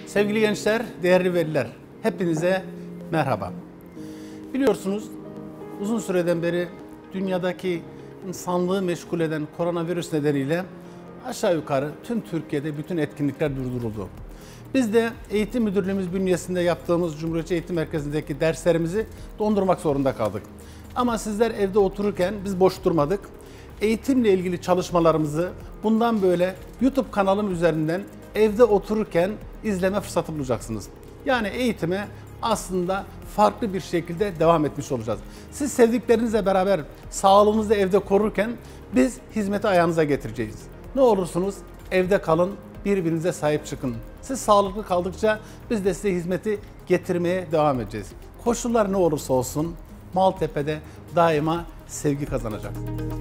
Sevgili gençler, değerli veliler, hepinize merhaba. Biliyorsunuz uzun süreden beri dünyadaki insanlığı meşgul eden koronavirüs nedeniyle aşağı yukarı tüm Türkiye'de bütün etkinlikler durduruldu. Biz de eğitim müdürlüğümüz bünyesinde yaptığımız Cumhuriyetçi Eğitim Merkezi'ndeki derslerimizi dondurmak zorunda kaldık. Ama sizler evde otururken biz boş durmadık. Eğitimle ilgili çalışmalarımızı bundan böyle YouTube kanalım üzerinden evde otururken izleme fırsatı bulacaksınız. Yani eğitime aslında farklı bir şekilde devam etmiş olacağız. Siz sevdiklerinizle beraber sağlığınızı evde korurken biz hizmeti ayağınıza getireceğiz. Ne olursunuz evde kalın, birbirinize sahip çıkın. Siz sağlıklı kaldıkça biz de size hizmeti getirmeye devam edeceğiz. Koşullar ne olursa olsun Maltepe'de daima sevgi kazanacak.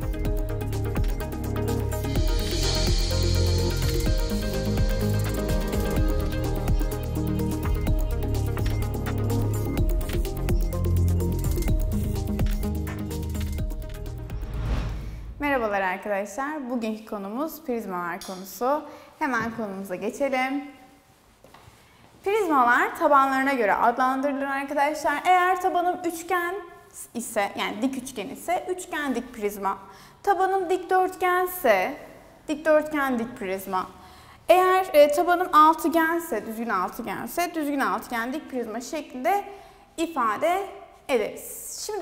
Merhabalar arkadaşlar. Bugünkü konumuz prizmalar konusu. Hemen konumuza geçelim. Prizmalar tabanlarına göre adlandırılır arkadaşlar. Eğer tabanım üçgen ise, yani dik üçgen ise üçgen dik prizma. Tabanım dikdörtgense dikdörtgen dik prizma. Eğer tabanım altıgense, düzgün altıgense düzgün altıgen dik prizma şeklinde ifade ederiz. Şimdi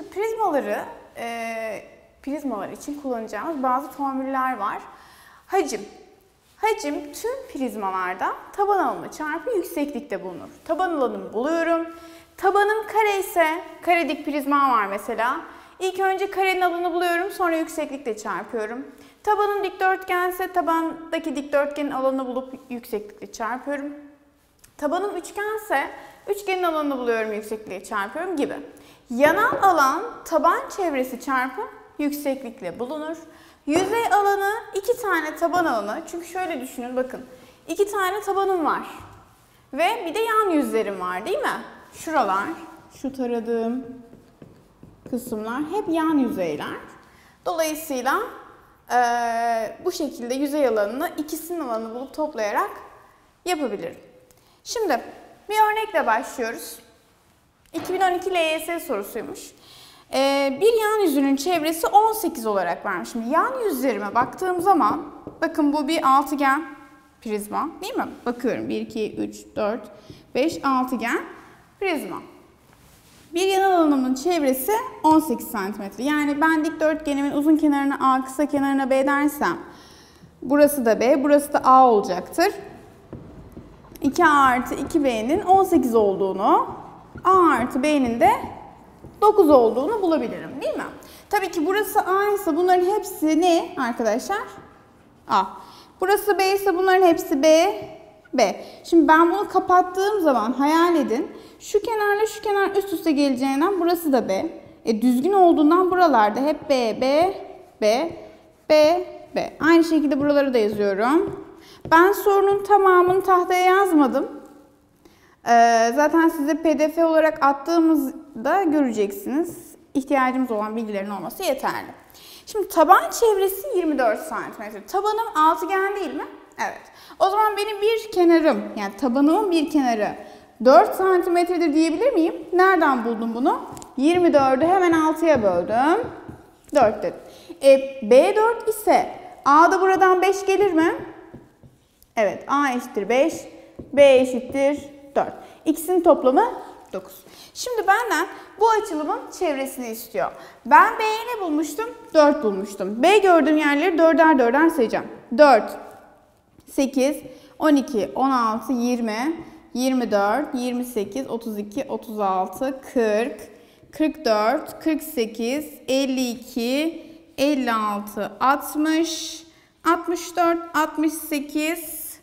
prizmalar için kullanacağımız bazı formüller var. Hacim. Hacim tüm prizmalarda taban alanı çarpı yükseklikte bulunur. Taban alanımı buluyorum. Tabanım kare ise, kare dik prizma var mesela. İlk önce karenin alanını buluyorum, sonra yükseklikle çarpıyorum. Tabanım dikdörtgense tabandaki dikdörtgenin alanını bulup yükseklikle çarpıyorum. Tabanım üçgense üçgenin alanını buluyorum, yüksekliğe çarpıyorum gibi. Yanal alan taban çevresi çarpı yükseklikle bulunur. Yüzey alanı iki tane taban alanı. Çünkü şöyle düşünün, bakın. İki tane tabanım var. Ve bir de yan yüzlerim var, değil mi? Şuralar, şu taradığım kısımlar hep yan yüzeyler. Dolayısıyla bu şekilde yüzey alanını ikisinin alanını bulup toplayarak yapabilirim. Şimdi bir örnekle başlıyoruz. 2012 LYS sorusuymuş. Bir yan yüzünün çevresi 18 olarak vermiş. Şimdi yan yüzlerime baktığım zaman, bakın bu bir altıgen prizma, değil mi? Bakıyorum 1, 2, 3, 4, 5 altıgen prizma. Bir yanal alanımın çevresi 18 cm. Yani ben dikdörtgenimin uzun kenarına A, kısa kenarına B dersem, burası da B, burası da A olacaktır. 2A artı 2B'nin 18 olduğunu, A artı B'nin de 9 olduğunu bulabilirim, değil mi? Tabii ki burası A ise bunların hepsi ne arkadaşlar? A. Burası B ise bunların hepsi B, B. Şimdi ben bunu kapattığım zaman hayal edin. Şu kenarla şu kenar üst üste geleceğinden burası da B. Düzgün olduğundan buralarda hep B, B, B, B, B. Aynı şekilde buraları da yazıyorum. Ben sorunun tamamını tahtaya yazmadım. Zaten size PDF olarak attığımızda göreceksiniz. İhtiyacımız olan bilgilerin olması yeterli. Şimdi taban çevresi 24 cm. Tabanım altıgen değil mi? Evet. O zaman benim bir kenarım, yani tabanımın bir kenarı 4 cm'dir diyebilir miyim? Nereden buldum bunu? 24'ü hemen 6'ya böldüm. 4 dedim. B4 ise A da buradan 5 gelir mi? Evet. A eşittir 5, B eşittir 4. İkisinin toplamı 9. Şimdi benden bu açılımın çevresini istiyor. Ben B'ye ne bulmuştum? 4 bulmuştum. B gördüğüm yerleri 4'er 4'er sayacağım. 4, 8, 12, 16, 20, 24, 28, 32, 36, 40, 44, 48, 52, 56, 60, 64, 68,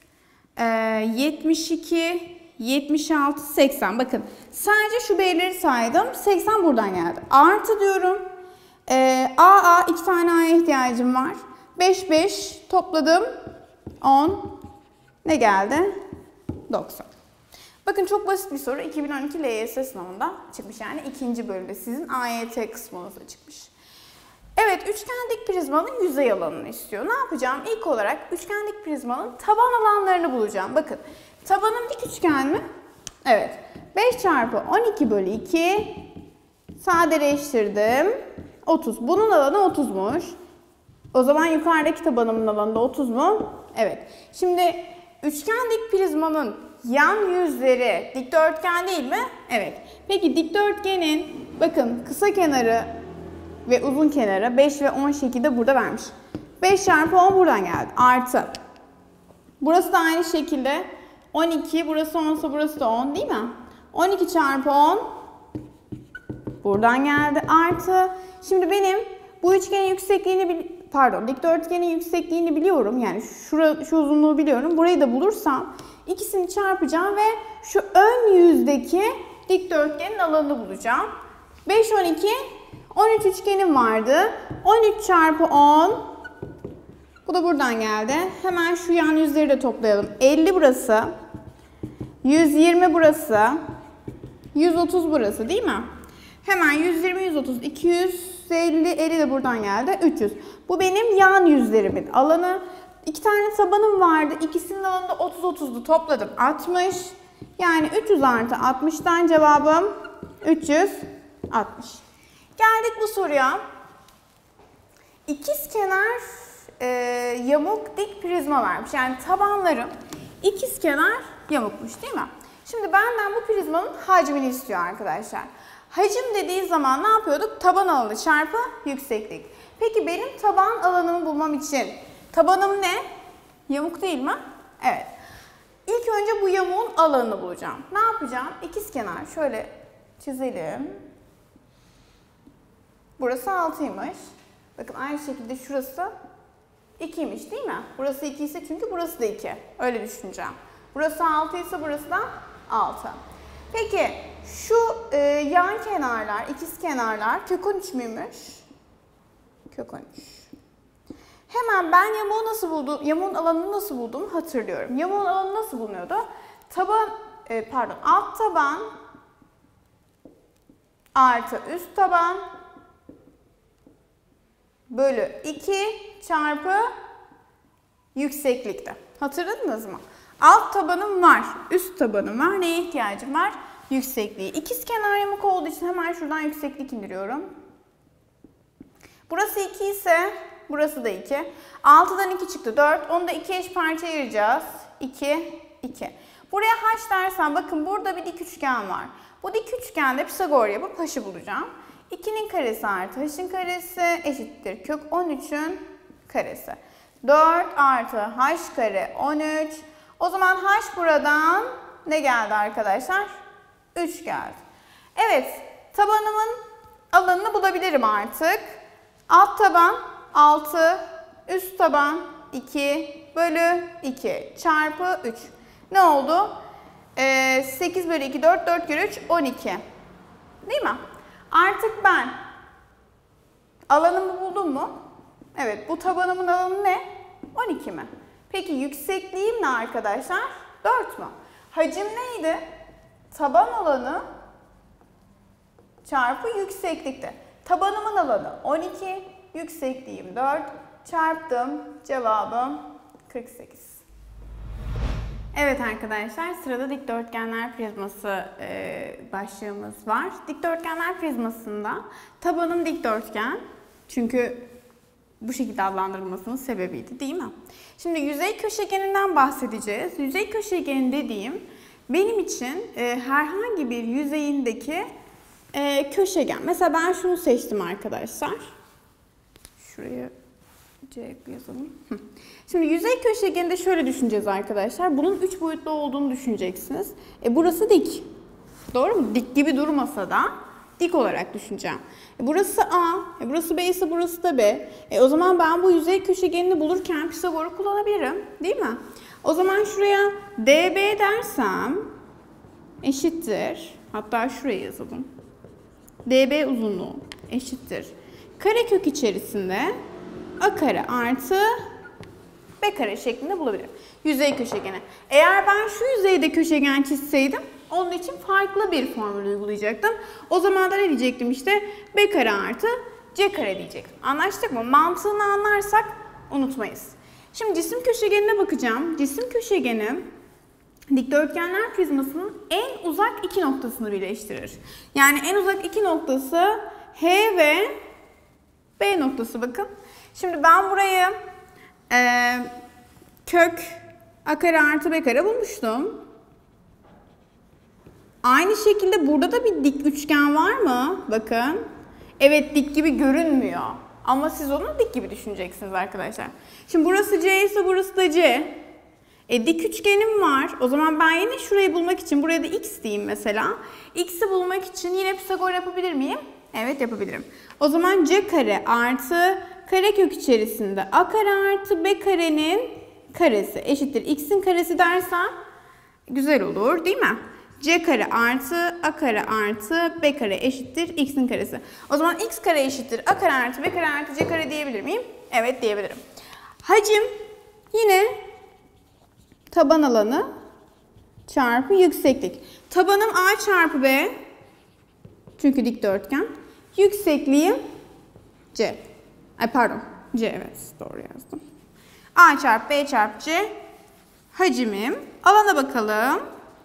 72, 76, 80. Bakın sadece şu B'leri saydım. 80 buradan geldi. Artı diyorum. A, iki tane A'ya ihtiyacım var. 5, 5 topladım. 10. Ne geldi? 90. Bakın çok basit bir soru. 2012 LYS sınavında çıkmış. Yani ikinci bölümde sizin AYT kısmınızda çıkmış. Evet, üçgen dik prizmanın yüzey alanını istiyor. Ne yapacağım? İlk olarak üçgen dik prizmanın taban alanlarını bulacağım. Bakın, tabanım dik üçgen mi? Evet. 5 çarpı 12 bölü 2 sadeleştirdim. 30. Bunun alanı 30'muş. O zaman yukarıdaki tabanımın alanı da 30 mu? Evet. Şimdi üçgen dik prizmanın yan yüzleri dikdörtgen değil mi? Evet. Peki dikdörtgenin bakın kısa kenarı ve uzun kenarı 5 ve 10 şekilde burada vermiş. 5 çarpı 10 buradan geldi. Artı. Burası da aynı şekilde 12. Burası 10 ise burası da 10 değil mi? 12 çarpı 10 buradan geldi. Artı. Şimdi benim bu üçgenin yüksekliğini dikdörtgenin yüksekliğini biliyorum. Yani şu uzunluğu biliyorum. Burayı da bulursam ikisini çarpacağım ve şu ön yüzdeki dikdörtgenin alanını bulacağım. 5, 12, 13 üçgenim vardı. 13 çarpı 10. Bu da buradan geldi. Hemen şu yan yüzleri de toplayalım. 50 burası. 120 burası. 130 burası değil mi? Hemen 120, 130, 250, 50 de buradan geldi. 300. Bu benim yan yüzlerimin alanı. 2 tane tabanım vardı. İkisinin alanı da 30-30'du. Topladım. 60. Yani 300 artı 60'tan cevabım 360. Geldik bu soruya. İkizkenar yamuk dik prizma vermiş. Yani tabanlarım ikizkenar yamukmuş değil mi? Şimdi benden bu prizmanın hacmini istiyor arkadaşlar. Hacim dediği zaman ne yapıyorduk? Taban alanı çarpı yükseklik. Peki benim taban alanımı bulmam için tabanım ne? Yamuk değil mi? Evet. İlk önce bu yamuğun alanını bulacağım. Ne yapacağım? İkizkenar şöyle çizelim. Burası 6'ymış. Bakın aynı şekilde şurası 2'ymiş değil mi? Burası 2 ise çünkü burası da 2. Öyle düşüneceğim. Burası 6 ise burası da 6. Peki şu yan kenarlar, ikiz kenarlar kök 13 müymüş? Kök 13. Hemen ben yamuğu nasıl buldum? Yamuğun alanını nasıl bulduğumu hatırlıyorum. Yamuğun alanı nasıl bulunuyordu? Alt taban artı üst taban bölü 2 çarpı yükseklikte. Hatırladınız mı? Alt tabanım var, üst tabanım var. Neye ihtiyacım var? Yüksekliği. İkizkenar yamuk olduğu için hemen şuradan yükseklik indiriyorum. Burası 2 ise burası da 2. 6'dan 2 çıktı 4. Onu da 2 eş parçaya ayıracağız. 2, 2. Buraya h dersen bakın burada bir dik üçgen var. Bu dik üçgende Pisagor yapıp h'ı bulacağım. 2'nin karesi artı h'in karesi eşittir kök 13'ün karesi. 4 artı h kare 13. O zaman h buradan ne geldi arkadaşlar? 3 geldi. Evet, tabanımın alanını bulabilirim artık. Alt taban 6, üst taban 2 bölü 2 çarpı 3. Ne oldu? 8 bölü 2, 4, 4 kere 3, 12. Değil mi? Artık ben alanımı buldum mu? Evet, bu tabanımın alanı ne? 12 mi? Peki yüksekliğim ne arkadaşlar? 4 mü? Hacim neydi? Taban alanı çarpı yükseklikte. Tabanımın alanı 12, yüksekliğim 4. Çarptım, cevabım 48. Evet arkadaşlar, sırada dikdörtgenler prizması başlığımız var. Dikdörtgenler prizmasında tabanım dikdörtgen. Çünkü bu şekilde adlandırılmasının sebebiydi değil mi? Şimdi yüzey köşegeninden bahsedeceğiz. Yüzey köşegeni dediğim benim için herhangi bir yüzeyindeki köşegen. Mesela ben şunu seçtim arkadaşlar. Şuraya C yazalım. Şimdi yüzey köşegeninde şöyle düşüneceğiz arkadaşlar. Bunun 3 boyutlu olduğunu düşüneceksiniz. Burası dik. Doğru mu? Dik gibi durmasa da dik olarak düşüneceğim. Burası A, burası B ise burası da B. O zaman ben bu yüzey köşegenini bulurken Pisagor'u kullanabilirim. Değil mi? O zaman şuraya DB dersem eşittir. Hatta şuraya yazalım. DB uzunluğu eşittir. Karekök içerisinde A kare artı B kare şeklinde bulabilirim. Yüzey köşegeni. Eğer ben şu yüzeyde köşegen çizseydim onun için farklı bir formül uygulayacaktım. O zaman da ne diyecektim işte? B kare artı C kare diyecektim. Anlaştık mı? Mantığını anlarsak unutmayız. Şimdi cisim köşegenine bakacağım. Cisim köşegeni dikdörtgenler prizmasının en uzak iki noktasını birleştirir. Yani en uzak iki noktası H ve B noktası bakın. Şimdi ben burayı kök A kare artı B kare bulmuştum. Aynı şekilde burada da bir dik üçgen var mı? Bakın. Evet, dik gibi görünmüyor. Ama siz onu dik gibi düşüneceksiniz arkadaşlar. Şimdi burası C ise burası da C. Dik üçgenim var. O zaman ben yine şurayı bulmak için, buraya da x diyeyim mesela. X'i bulmak için yine Pisagor yapabilir miyim? Evet, yapabilirim. O zaman C kare artı karekök içerisinde A kare artı B karenin karesi eşittir x'in karesi dersem güzel olur değil mi? C kare artı A kare artı B kare eşittir x'in karesi. O zaman x kare eşittir A kare artı B kare artı C kare diyebilir miyim? Evet, diyebilirim. Hacim yine taban alanı çarpı yükseklik. Tabanım A çarpı B. Çünkü dikdörtgen. Yüksekliğim C. Pardon. C, evet, doğru yazdım. A çarpı B çarpı C hacimim. Alana bakalım.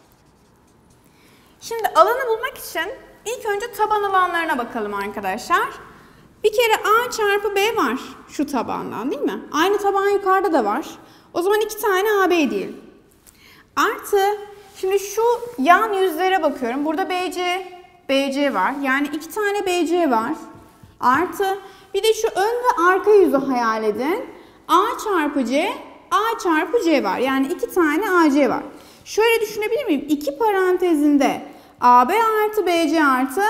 Şimdi alanı bulmak için ilk önce taban alanlarına bakalım arkadaşlar. Bir kere A çarpı B var şu tabandan değil mi? Aynı taban yukarıda da var. O zaman 2 tane AB diyelim. Artı şimdi şu yan yüzlere bakıyorum. Burada BC var. Yani 2 tane BC var. Artı bir de şu ön ve arka yüzü hayal edin. A çarpı C, A çarpı C var. Yani 2 tane AC var. Şöyle düşünebilir miyim? 2 parantezinde AB artı BC artı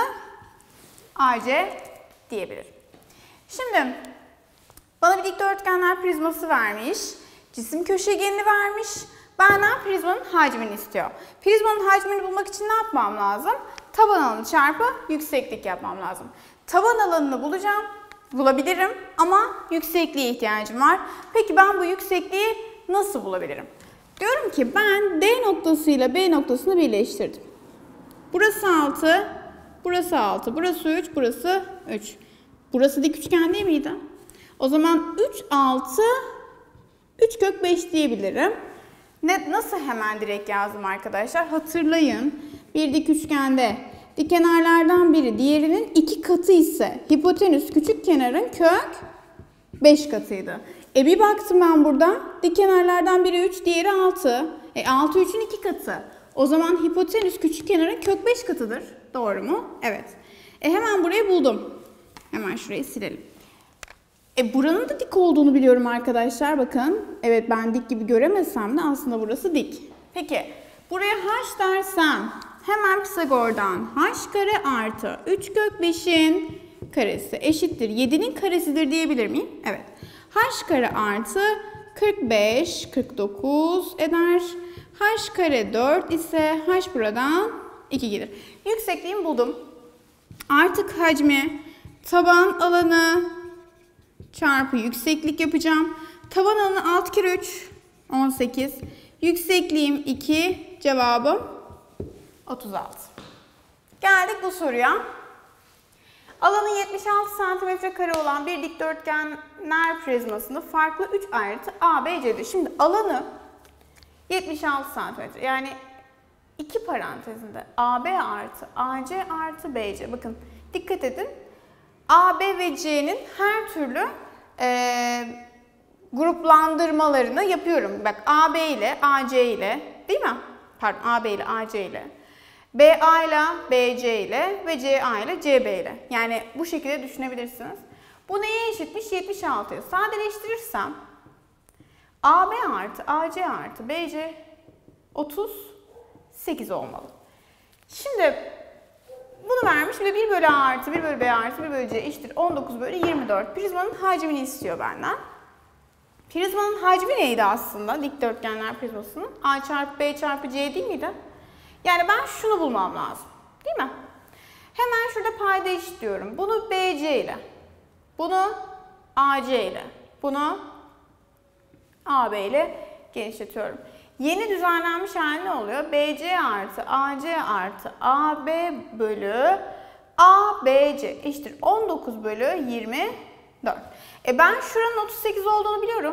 AC diyebilirim. Şimdi bana bir dikdörtgenler prizması vermiş. Cisim köşegenini vermiş. Benden prizmanın hacmini istiyor. Prizmanın hacmini bulmak için ne yapmam lazım? Taban alanı çarpı yükseklik yapmam lazım. Taban alanını bulabilirim ama yüksekliğe ihtiyacım var. Peki ben bu yüksekliği nasıl bulabilirim? Diyorum ki ben D noktasıyla B noktasını birleştirdim. Burası 6, burası 6, burası 3, burası 3. Burası dik üçgen değil miydi? O zaman 3, 6, 3 kök 5 diyebilirim. Nasıl hemen direkt yazdım arkadaşlar? Hatırlayın, bir dik üçgende dik kenarlardan biri diğerinin 2 katı ise hipotenüs küçük kenarın kök 5 katıydı. Bir baktım ben burada, dik kenarlardan biri 3, diğeri 6. 6 3'ün 2 katı. O zaman hipotenüs küçük kenarın kök 5 katıdır. Doğru mu? Evet. Hemen burayı buldum. Hemen şurayı silelim. Buranın da dik olduğunu biliyorum arkadaşlar. Bakın. Evet, ben dik gibi göremesem de aslında burası dik. Peki buraya h dersem hemen Pisagor'dan h kare artı 3 kök 5'in karesi eşittir 7'nin karesidir diyebilir miyim? Evet. H kare artı 45, 49 eder. H kare 4 ise h buradan 2 gelir. Yüksekliğimi buldum. Artık hacmi taban alanı çarpı yükseklik yapacağım. Taban alanı 6 kere 3, 18. Yüksekliğim 2, cevabım 36. Geldik bu soruya. Alanı 76 cm olan bir dikdörtgenler prizmasında farklı 3 ayrıntı A, B, C'dir. Şimdi alanı 76 cm. Yani 2 parantezinde AB artı AC artı BC. Bakın dikkat edin. AB ve C'nin her türlü gruplandırmalarını yapıyorum. Bak AB ile AC ile, değil mi? Pardon, AB ile AC ile. BA ile BC ile ve CA ile CB ile. Yani bu şekilde düşünebilirsiniz. Bu neye eşitmiş? 76'ya. Sadeleştirirsem AB artı AC artı BC 38 olmalı. Şimdi bunu vermiş ve 1 bölü A artı 1 bölü B artı 1 bölü C eşittir 19 bölü 24. Prizmanın hacmini istiyor benden. Prizmanın hacmi neydi aslında dikdörtgenler prizmasının? A çarpı B çarpı C değil miydi? Yani ben şunu bulmam lazım. Değil mi? Hemen şurada payda eşitliyorum. Bunu BC ile, bunu AC ile, bunu AB ile genişletiyorum. Yeni düzenlenmiş hali ne oluyor? BC artı AC artı AB bölü ABC eşittir 19 bölü 24. Ben şuranın 38 olduğunu biliyorum.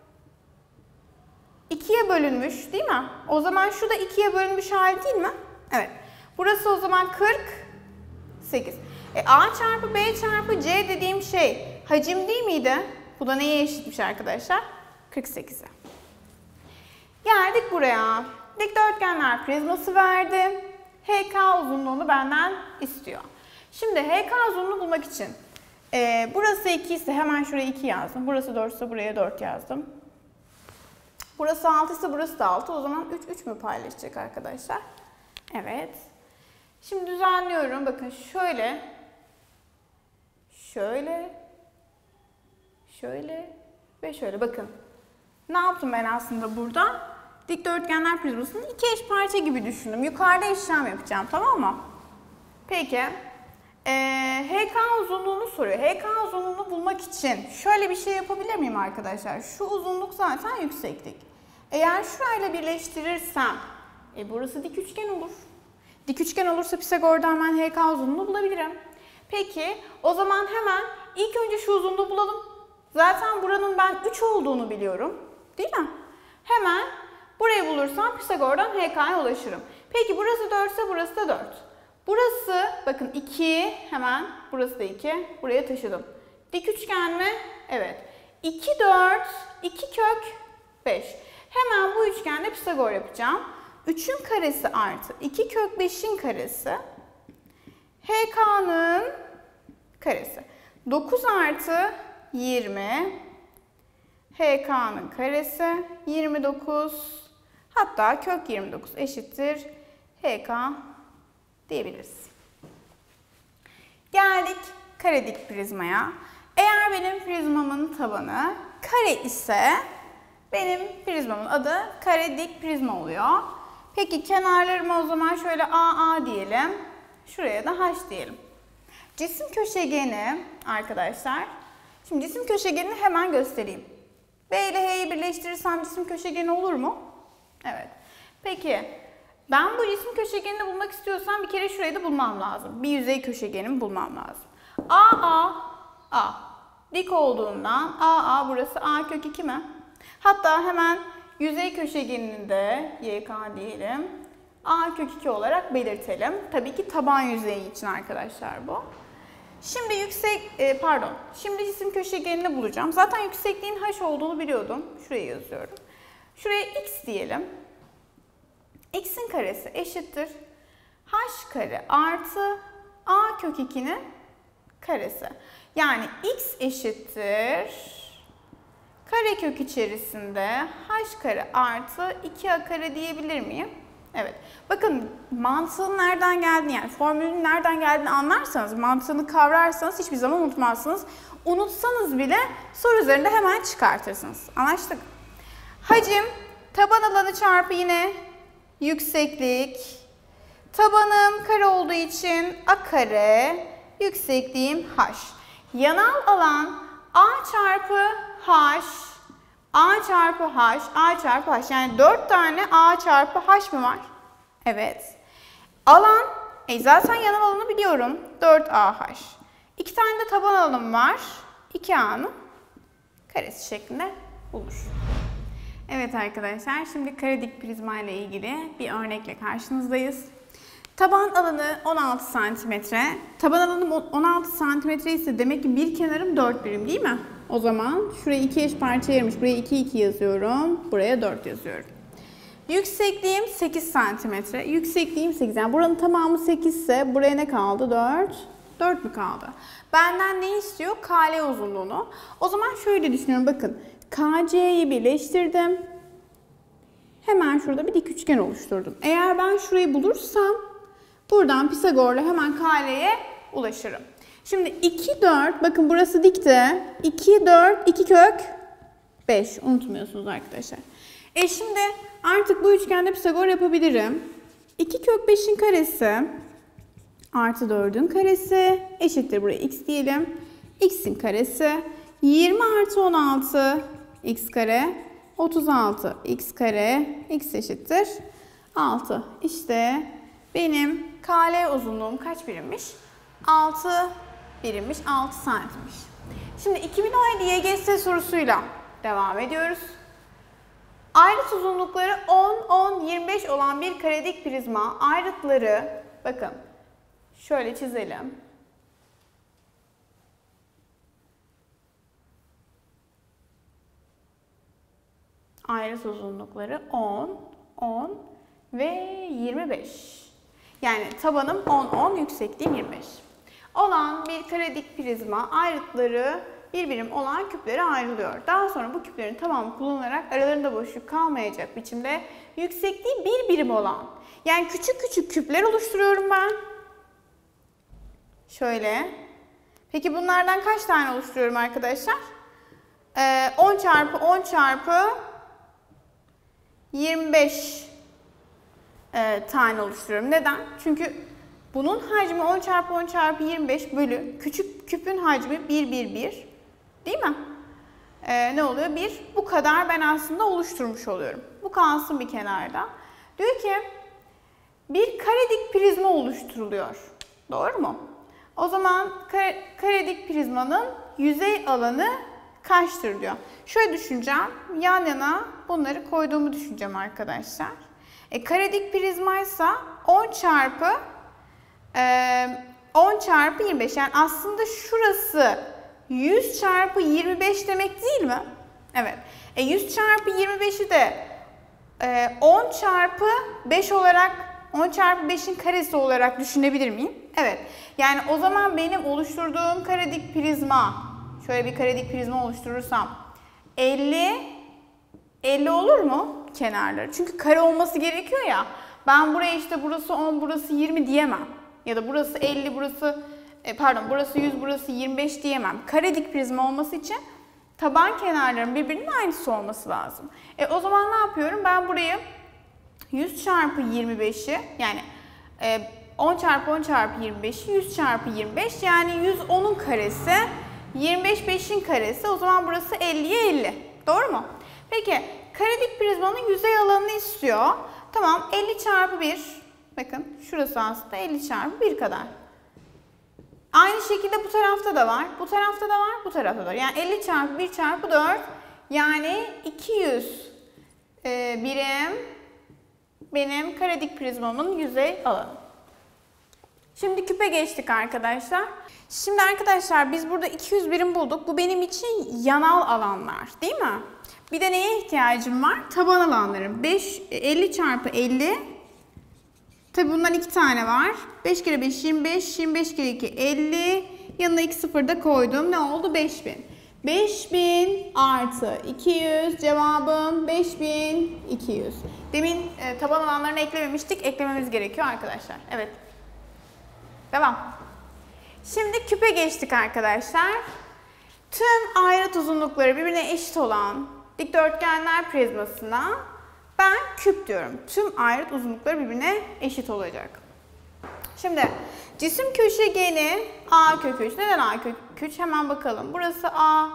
2'ye bölünmüş değil mi? O zaman şu da 2'ye bölünmüş hali değil mi? Evet. Burası o zaman 48. A çarpı B çarpı C dediğim şey hacim değil miydi? Bu da neye eşitmiş arkadaşlar? 48'e. Geldik buraya. Dikdörtgenler prizması verdi. HK uzunluğunu benden istiyor. Şimdi HK uzunluğunu bulmak için burası 2 ise hemen şuraya 2 yazdım. Burası 4 ise buraya 4 yazdım. Burası 6 ise burası da 6. O zaman 3 mü paylaşacak arkadaşlar? Evet. Şimdi düzenliyorum. Bakın şöyle. Şöyle ve şöyle. Bakın. Ne yaptım ben aslında burada? Dikdörtgenler prizmasını 2 eş parça gibi düşündüm. Yukarıda işlem yapacağım, tamam mı? Peki. HK uzunluğunu soruyor. HK uzunluğunu bulmak için şöyle bir şey yapabilir miyim arkadaşlar? Şu uzunluk zaten yükseklik. Eğer şurayla birleştirirsem, burası dik üçgen olur. Dik üçgen olursa Pisagor'dan ben HK uzunluğunu bulabilirim. Peki, o zaman hemen ilk önce şu uzunluğu bulalım. Zaten buranın ben 3 olduğunu biliyorum. Değil mi? Hemen burayı bulursam Pisagor'dan HK'ya ulaşırım. Peki burası 4 ise burası da 4. Burası bakın 2, hemen burası da 2. Buraya taşıdım. Dik üçgen mi? Evet. 2, 4, 2 kök 5. Hemen bu üçgende Pisagor yapacağım. 3'ün karesi artı 2 kök 5'in karesi. HK'nın karesi. 9 artı 20. HK'nın karesi 29. Hatta kök 29 eşittir HK diyebiliriz. Geldik karedik prizmaya. Eğer benim prizmamın tabanı kare ise benim prizmamın adı karedik prizma oluyor. Peki kenarlarıma o zaman şöyle AA diyelim. Şuraya da H diyelim. Cisim köşegeni arkadaşlar. Şimdi cisim köşegenini hemen göstereyim. B ile H'yi birleştirirsem cisim köşegeni olur mu? Evet. Peki ben bu cisim köşegenini bulmak istiyorsam bir kere şurayı da bulmam lazım. Bir yüzey köşegenimi bulmam lazım. A. Dik olduğundan AA burası A kök 2 mi? Hatta hemen yüzey köşegenini de YK diyelim. A kök 2 olarak belirtelim. Tabii ki taban yüzeyi için arkadaşlar bu. Şimdi şimdi cisim köşegenini bulacağım. Zaten yüksekliğin H olduğunu biliyordum. Şuraya yazıyorum. Şuraya X diyelim. X'in karesi eşittir H kare artı A kök 2'nin karesi. Yani X eşittir kare kök içerisinde H kare artı 2A kare diyebilir miyim? Evet. Bakın mantığın nereden geldiğini, yani formülün nereden geldiğini anlarsanız, mantığını kavrarsanız hiçbir zaman unutmazsınız. Unutsanız bile soru üzerinde hemen çıkartırsınız. Anlaştık? Hacim, taban alanı çarpı yine yükseklik. Tabanım kare olduğu için A kare, yüksekliğim H. Yanal alan A çarpı H, A çarpı H, A çarpı H. Yani 4 tane A çarpı H mi var? Evet. Alan, zaten yanal alanı biliyorum. 4AH. 2 tane de taban alanım var. 2A'nın karesi şeklinde olur. Evet arkadaşlar, şimdi karedik prizma ile ilgili bir örnekle karşınızdayız. Taban alanı 16 cm. Taban alanım 16 cm ise demek ki bir kenarım 4 birim değil mi? O zaman şurayı 2 eş parçaya ayırmış. Buraya 2 yazıyorum. Buraya 4 yazıyorum. Yüksekliğim 8 cm. Yüksekliğim 8. Yani buranın tamamı 8 ise buraya ne kaldı? 4. 4 mü kaldı? Benden ne istiyor? KL uzunluğunu. O zaman şöyle düşünüyorum. Bakın. KC'yi birleştirdim. Hemen şurada bir dik üçgen oluşturdum. Eğer ben şurayı bulursam buradan Pisagor'la hemen KL'ye ulaşırım. Şimdi 2, 4. Bakın burası dikti. 2, 4, 2 kök 5. Unutmuyorsunuz arkadaşlar. Şimdi artık bu üçgende Pisagor yapabilirim. 2 kök 5'in karesi artı 4'ün karesi eşittir. Buraya x diyelim. X'in karesi 20 artı 16 x kare 36 x kare x eşittir 6. İşte benim KL uzunluğum kaç birimmiş? 6 birimmiş, 6 santimmiş. Şimdi 2017 YGS sorusuyla devam ediyoruz. Ayrıt uzunlukları 10, 10, 25 olan bir karedik prizma ayrıtları, bakın şöyle çizelim. Ayrıt uzunlukları 10, 10 ve 25. Yani tabanım 10, 10, yüksekliğim 25. Olan bir karedik prizma ayrıtları bir birim olan küplere ayrılıyor. Daha sonra bu küplerin tamamı kullanılarak aralarında boşluk kalmayacak biçimde yüksekliği bir birim olan, yani küçük küçük küpler oluşturuyorum ben. Şöyle. Peki bunlardan kaç tane oluşturuyorum arkadaşlar? 10 çarpı 10 çarpı 25 tane oluşturuyorum. Neden? Çünkü bunun hacmi 10 çarpı 10 çarpı 25 bölü küçük küpün hacmi 1, 1, 1. Değil mi? Ne oluyor? 1. Bu kadar ben aslında oluşturmuş oluyorum. Bu kalsın bir kenarda. Diyor ki bir karedik prizma oluşturuluyor. Doğru mu? O zaman karedik prizmanın yüzey alanı kaçtır diyor. Şöyle düşüneceğim. Yan yana bunları koyduğumu düşüneceğim arkadaşlar. Karedik prizmaysa 10 çarpı 10 çarpı 25. Yani aslında şurası 100 çarpı 25 demek değil mi? Evet. 100 çarpı 25'i de 10 çarpı 5 olarak, 10 çarpı 5'in karesi olarak düşünebilir miyim? Evet. Yani o zaman benim oluşturduğum karedik prizma, şöyle bir karedik prizma oluşturursam 50 olur mu kenarları? Çünkü kare olması gerekiyor ya. Ben buraya işte burası 10, burası 20 diyemem. Ya da burası 50, burası burası 100, burası 25 diyemem. Karedik prizma olması için taban kenarların birbirinin aynısı olması lazım. O zaman ne yapıyorum? Ben burayı 100 çarpı 25'i, yani 10 çarpı 10 çarpı 25'i 100 çarpı 25, yani 110'un karesi, 25 5'in karesi. O zaman burası 50'ye 50. Doğru mu? Peki karedik prizmanın yüzey alanını istiyor. Tamam, 50 çarpı 1. Bakın şurası aslında 50 çarpı 1 kadar. Aynı şekilde bu tarafta da var. Bu tarafta da var. Bu tarafta da var. Yani 50 çarpı 1 çarpı 4. Yani 200 birim benim karedik prizmamın yüzey alanı. Şimdi küpe geçtik arkadaşlar. Şimdi arkadaşlar biz burada 200 birim bulduk. Bu benim için yanal alanlar, değil mi? Bir de neye ihtiyacım var? Taban alanlarım. 50 çarpı 50. Tabi bundan 2 tane var. 5 kere 5 25, 25 kere 2 50. Yanına 2 sıfır da koydum. Ne oldu? 5000. 5000 artı 200, cevabım 5200. Demin taban alanlarını eklememiştik. Eklememiz gerekiyor arkadaşlar. Evet. Devam. Şimdi küpe geçtik arkadaşlar. Tüm ayrıt uzunlukları birbirine eşit olan dikdörtgenler prizmasına ben küp diyorum. Tüm ayrıt uzunlukları birbirine eşit olacak. Şimdi cisim köşegeni A kök 3. Neden A kök 3? Hemen bakalım. Burası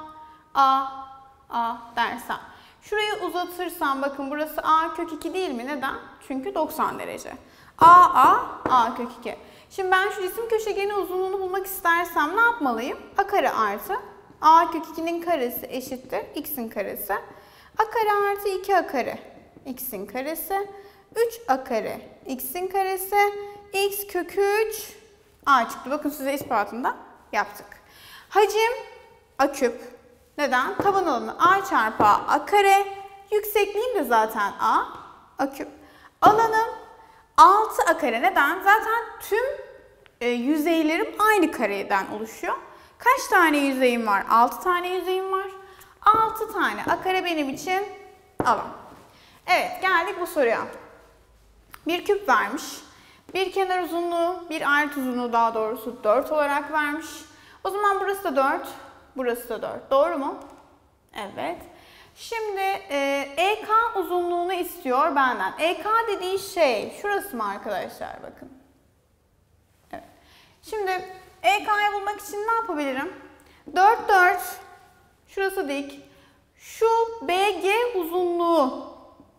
A dersem. Şurayı uzatırsam bakın burası A kök 2 değil mi? Neden? Çünkü 90 derece. A kök 2. Şimdi ben şu cisim köşegeni uzunluğunu bulmak istersem ne yapmalıyım? A kare artı A kök 2'nin karesi eşittir x'in karesi. A kare artı 2A kare x'in karesi. 3A kare x'in karesi. X kök 3 A çıktı. Bakın size ispatında yaptık. Hacim A küp. Neden? Taban alanı A çarpı A kare. Yüksekliğim de zaten A küp. Alanım 6A kare. Neden? Zaten tüm yüzeylerim aynı kareden oluşuyor. Kaç tane yüzeyim var? 6 tane yüzeyim var. 6 tane A kare benim için alan. Evet, geldik bu soruya. Bir küp vermiş. Bir kenar uzunluğu, bir ayrıt uzunluğu daha doğrusu 4 olarak vermiş. O zaman burası da 4, burası da 4. Doğru mu? Evet. Şimdi EK uzunluğunu istiyor benden. EK dediği şey şurası mı arkadaşlar? Bakın. Evet. Şimdi EK'yı bulmak için ne yapabilirim? 4, 4. Şurası dik. Şu BG uzunluğu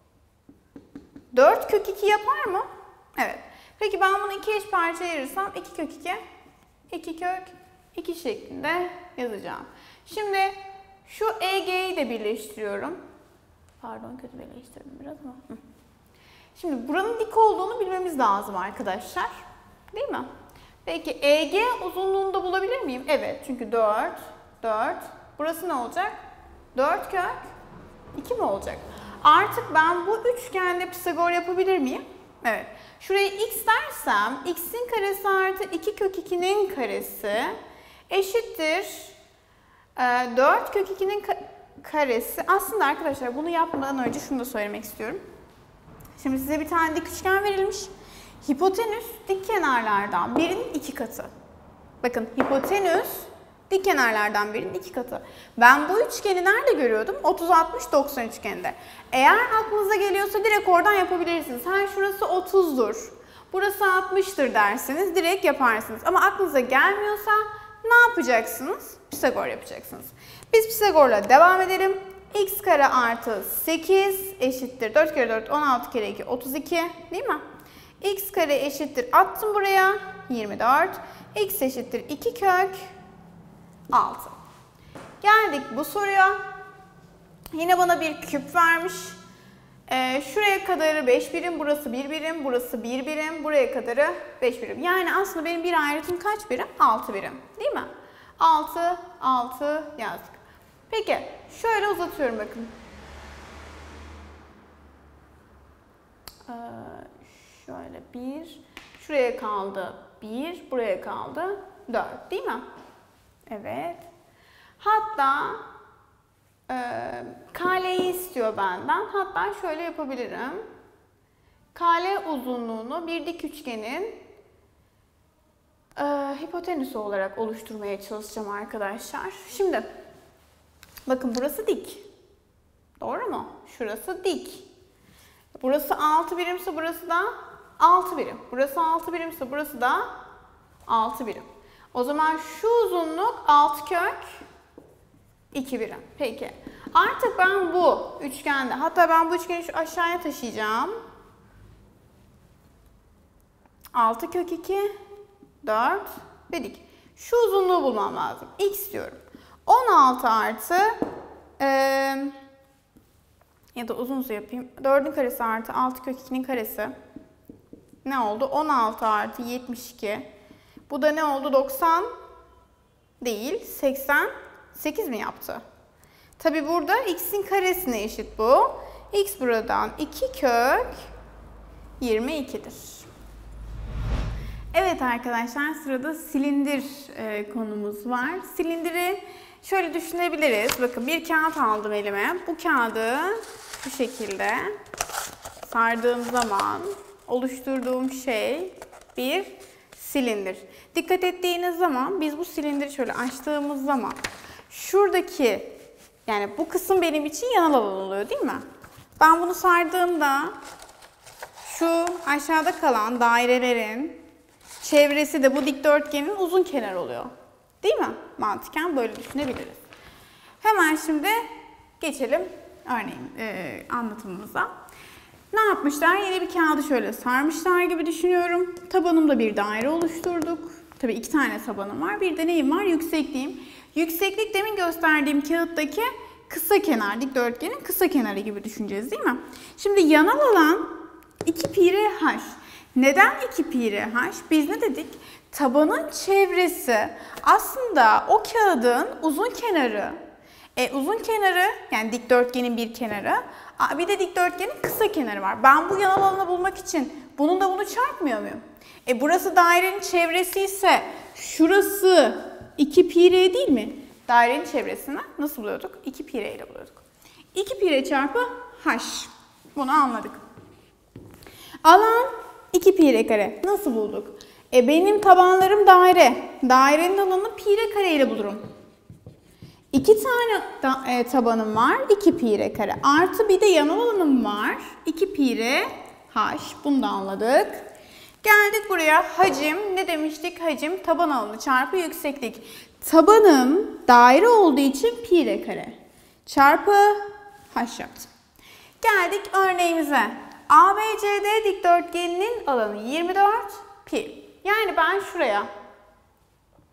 4 kök 2 yapar mı? Evet. Peki ben bunu 2 eş parçaya ayırırsam 2 kök 2, 2 kök 2 şeklinde yazacağım. Şimdi şu EG'yi de birleştiriyorum. Pardon, kötü birleştirdim biraz ama. Şimdi buranın dik olduğunu bilmemiz lazım arkadaşlar. Değil mi? Peki EG uzunluğunu da bulabilir miyim? Evet, çünkü 4, 4. Burası ne olacak? 4 kök 2 mi olacak? Artık ben bu üçgende Pisagor yapabilir miyim? Evet. Şuraya x dersem x'in karesi artı 2 kök 2'nin karesi eşittir 4 kök 2'nin karesi. Aslında arkadaşlar bunu yapmadan önce şunu da söylemek istiyorum. Şimdi size bir tane dik üçgen verilmiş. Hipotenüs dik kenarlardan birinin 2 katı. Bakın, hipotenüs dik kenarlardan birinin 2 katı. Ben bu üçgeni nerede görüyordum? 30-60-90 üçgeninde. Eğer aklınıza geliyorsa direkt oradan yapabilirsiniz. Şurası 30'dur, burası 60'tır derseniz direkt yaparsınız. Ama aklınıza gelmiyorsa ne yapacaksınız? Pisagor yapacaksınız. Biz Pisagor'la devam edelim. X kare artı 8 eşittir 4 kere 4 16 kere 2 32 değil mi? X kare eşittir, attım buraya 24. X eşittir 2 kök 6. Geldik bu soruya. Yine bana bir küp vermiş. Şuraya kadarı 5 birim, burası 1 birim, burası 1 birim, buraya kadarı 5 birim. Yani aslında benim bir ayrıtım kaç birim? 6 birim. Değil mi? 6, 6 yazdık. Peki, şöyle uzatıyorum bakın. Şöyle 1, şuraya kaldı 1, buraya kaldı 4 değil mi? Evet. Hatta KL'yi istiyor benden. Hatta şöyle yapabilirim. KL uzunluğunu bir dik üçgenin hipotenüsü olarak oluşturmaya çalışacağım arkadaşlar. Şimdi bakın, burası dik. Doğru mu? Şurası dik. Burası 6 birimse burası da 6 birim. Burası 6 birimse burası da 6 birim. O zaman şu uzunluk 6 kök 2 birim. Peki. Artık ben bu üçgende, hatta ben bu üçgeni şu aşağıya taşıyacağım. 6 kök 2, 4 dedik. Şu uzunluğu bulmam lazım. X diyorum. 16 artı ya da uzun yapayım. 4'ün karesi artı 6 kök 2'nin karesi. Ne oldu? 16 artı 72. Bu da ne oldu? 90 değil, 88 mi yaptı? Tabi burada x'in karesine eşit bu. X buradan 2 kök 22'dir. Evet arkadaşlar, sırada silindir konumuz var. Silindiri şöyle düşünebiliriz. Bakın, bir kağıt aldım elime. Bu kağıdı bu şekilde sardığım zaman oluşturduğum şey bir silindir. Dikkat ettiğiniz zaman biz bu silindiri şöyle açtığımız zaman şuradaki, yani bu kısım benim için yanal alan oluyor değil mi? Ben bunu sardığımda şu aşağıda kalan dairelerin çevresi de bu dikdörtgenin uzun kenarı oluyor. Değil mi? Mantıken böyle düşünebiliriz. Hemen şimdi geçelim örneğin anlatımımıza. Ne yapmışlar? Yine bir kağıdı şöyle sarmışlar gibi düşünüyorum. Tabanımda bir daire oluşturduk. Tabii 2 tane tabanım var. Bir de neyim var? Yüksekliğim. Yükseklik demin gösterdiğim kağıttaki kısa kenar, dikdörtgenin kısa kenarı gibi düşüneceğiz değil mi? Şimdi yanal alan 2 pi r h. Neden 2 pi r h? Biz ne dedik? Tabanın çevresi aslında o kağıdın uzun kenarı. Uzun kenarı, yani dikdörtgenin bir kenarı, bir de dikdörtgenin kısa kenarı var. Ben bu yanal alanı bulmak için bununla bunu çarpmıyor muyum? Burası dairenin çevresi ise şurası 2 pi r değil mi? Dairenin çevresini nasıl buluyorduk? 2 pi r ile buluyorduk. 2 pi r çarpı h. Bunu anladık. Alan 2 pi r kare. Nasıl bulduk? Benim tabanlarım daire. Dairenin alanını pi r kare ile bulurum. 2 tane tabanım var. 2 pi r kare. Artı bir de yanal alanım var. 2 pi r h. Bunu da anladık. Geldik buraya. Hacim. Ne demiştik? Hacim taban alanı çarpı yükseklik. Tabanım daire olduğu için pi r kare. Çarpı h yaptım. Geldik örneğimize. ABCD dikdörtgeninin alanı 24 pi. Yani ben şuraya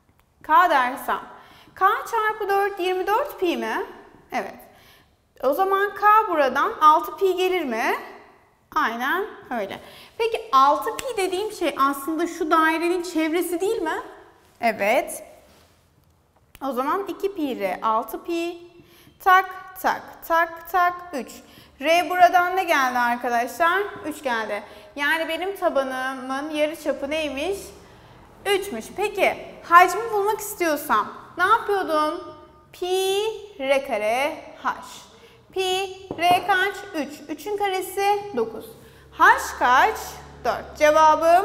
K dersem K çarpı 4 24 pi mi? Evet. O zaman K buradan 6 pi gelir mi? Aynen öyle. Peki 6 pi dediğim şey aslında şu dairenin çevresi değil mi? Evet. O zaman 2 pi r 6 pi tak tak tak tak 3. R buradan ne geldi arkadaşlar? 3 geldi. Yani benim tabanımın yarıçapı neymiş? 3'müş. Peki hacmi bulmak istiyorsam ne yapıyordum? Pi r kare h. Pi r kaç? 3. 3'ün karesi 9. H kaç? 4. Cevabım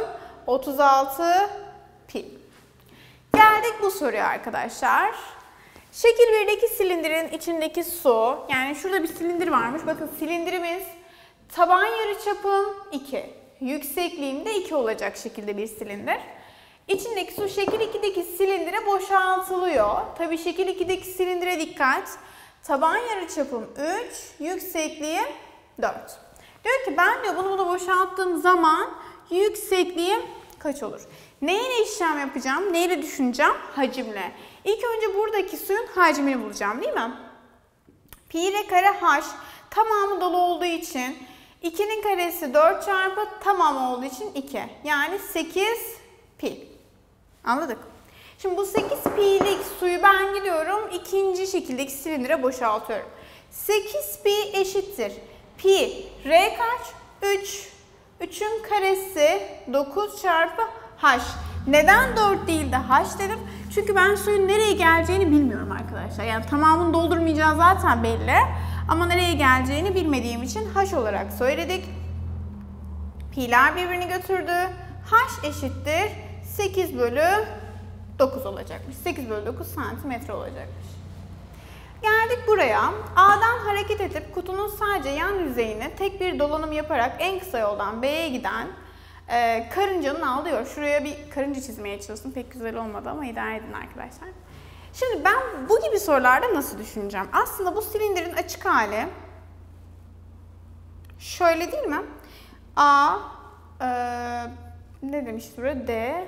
36 pi. Geldik bu soruya arkadaşlar. Şekil 1'deki silindirin içindeki su, yani şurada bir silindir varmış. Bakın silindirimiz taban yarıçapım 2. Yüksekliğim de 2 olacak şekilde bir silindir. İçindeki su şekil 2'deki silindire boşaltılıyor. Tabii şekil 2'deki silindire dikkat. Taban yarıçapım 3, yüksekliğim 4. Diyor ki ben de bunu boşalttığım zaman yüksekliğim kaç olur? Neyle işlem yapacağım? Neyle düşüneceğim? Hacimle. İlk önce buradaki suyun hacmini bulacağım değil mi? Pi r kare h tamamı dolu olduğu için 2'nin karesi 4 çarpı tamamı olduğu için 2. Yani 8 pi. Anladık. Şimdi bu 8 pi'lik suyu ben gidiyorum ikinci şekildeki silindire boşaltıyorum. 8 pi eşittir. Pi r kaç? 3. 3'ün karesi 9 çarpı h. Neden 4 değil de h dedim? Çünkü ben suyun nereye geleceğini bilmiyorum arkadaşlar. Yani tamamını doldurmayacağı zaten belli. Ama nereye geleceğini bilmediğim için h olarak söyledik. Pi'ler birbirini götürdü. H eşittir 8 bölü 9 olacakmış. 8 bölü 9 santimetre olacakmış. Geldik buraya. A'dan hareket edip kutunun sadece yan yüzeyine tek bir dolanım yaparak en kısa yoldan B'ye giden karıncanın alıyor. Şuraya bir karınca çizmeye çalıştım. Pek güzel olmadı ama idare edin arkadaşlar. Şimdi ben bu gibi sorularda nasıl düşüneceğim? Aslında bu silindirin açık hali şöyle değil mi? A ne demişti buraya? D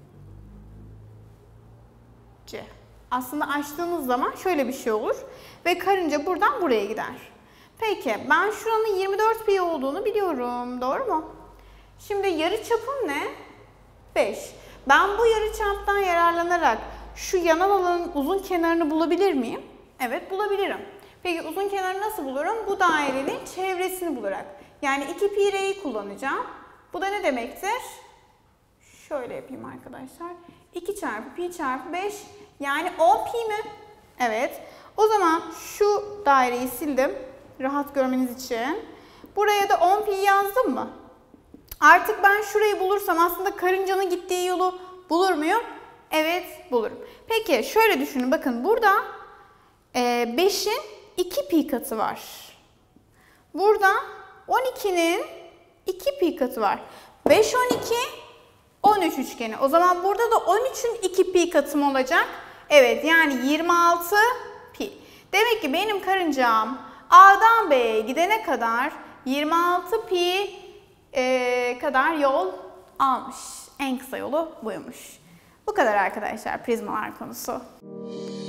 C. Aslında açtığınız zaman şöyle bir şey olur ve karınca buradan buraya gider. Peki ben şuranın 24 pi olduğunu biliyorum. Doğru mu? Şimdi yarıçapım ne? 5. Ben bu yarıçaptan yararlanarak şu yanal alanın uzun kenarını bulabilir miyim? Evet, bulabilirim. Peki uzun kenarı nasıl bulurum? Bu dairenin çevresini bularak. Yani 2 pi r'yi kullanacağım. Bu da ne demektir? Şöyle yapayım arkadaşlar. 2 çarpı pi çarpı 5 yani 10 pi mi? Evet. O zaman şu daireyi sildim. Rahat görmeniz için. Buraya da 10 pi yazdım mı? Artık ben şurayı bulursam aslında karıncanın gittiği yolu bulur muyum? Evet, bulurum. Peki şöyle düşünün. Bakın burada 5'in 2 pi katı var. Burada 12'nin 2 pi katı var. 5, 12, 13 üçgeni. O zaman burada da 13'ün 2 pi katı mı olacak? Evet, yani 26 pi. Demek ki benim karıncam A'dan B'ye gidene kadar 26 pi kadar yol almış. En kısa yolu buymuş. Bu kadar arkadaşlar prizmalar konusu.